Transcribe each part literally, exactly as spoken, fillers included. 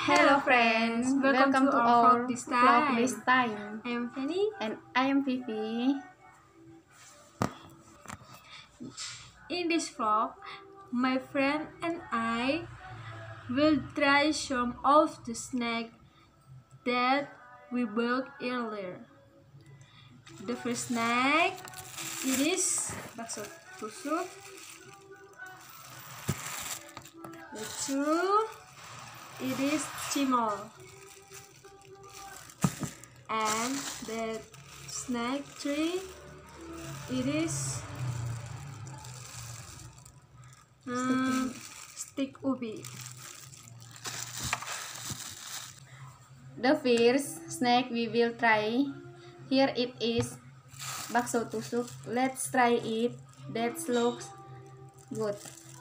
Hello friends, welcome, welcome to, to our vlog this time. vlog this time. I am Fanny and I am Vivi. In this vlog, my friend and I will try some of the snacks that we bought earlier. The first snack it is bakso tusuk. The two it is cimol, and the snack three it is um, stick ubi. The first snack we will try here it is bakso tusuk. Let's try it. That looks good.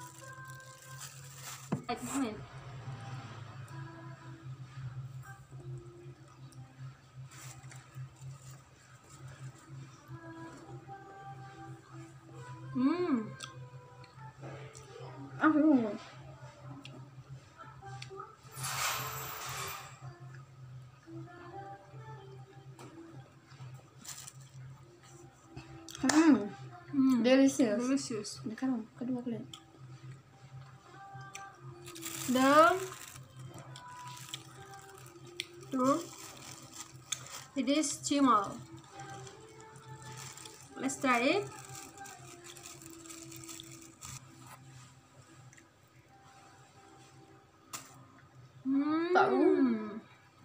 Hmm. Oh. Hmm. Hmm. Delicious. Delicious. Sekarang kedua kali. The two it is cimol. Let's try it. Hmm.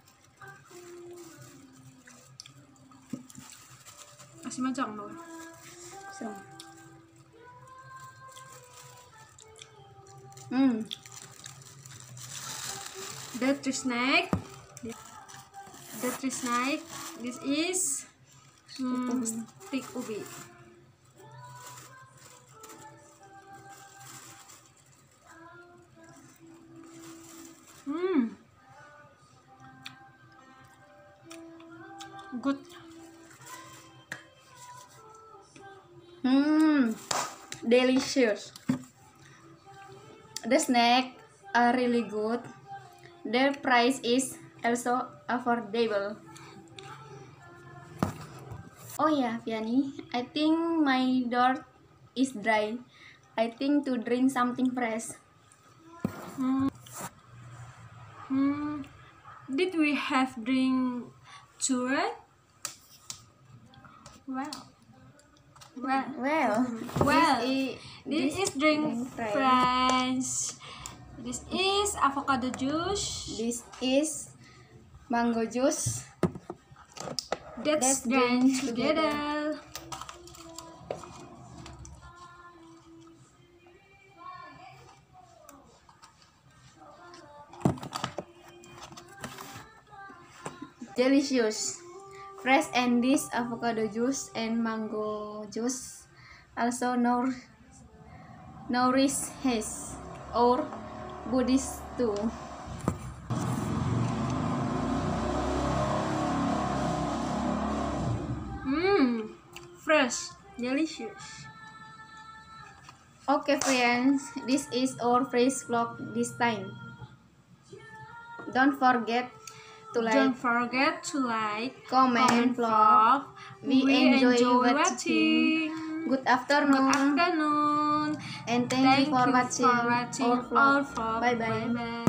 Asin macam loh. So. Hmm. The three snack. The three snack. This is hmm, stick ubi. Hmm. Good. Hmm. Delicious. The snack are really good. Their price is also affordable. Oh yeah, Vianney, I think my throat is dry. I think to drink something fresh. Hmm. Hmm. Did we have drink too, right? Well. Well. Well. Well. This is, this is drink French. This is avocado juice. This is mango juice. Let's Let's drink drink together. together. Delicious. Fresh and this avocado juice and mango juice also nour nourishes our bodies too. Mmm, fresh, delicious. Okay friends, this is our first vlog this time. Don't forget to like, Don't forget to like, comment, comment vlog. We, we enjoy, enjoy watching. watching. Good afternoon. Good afternoon. And thank, thank you for you watching, for watching our vlog. our vlog. Bye bye. Bye bye.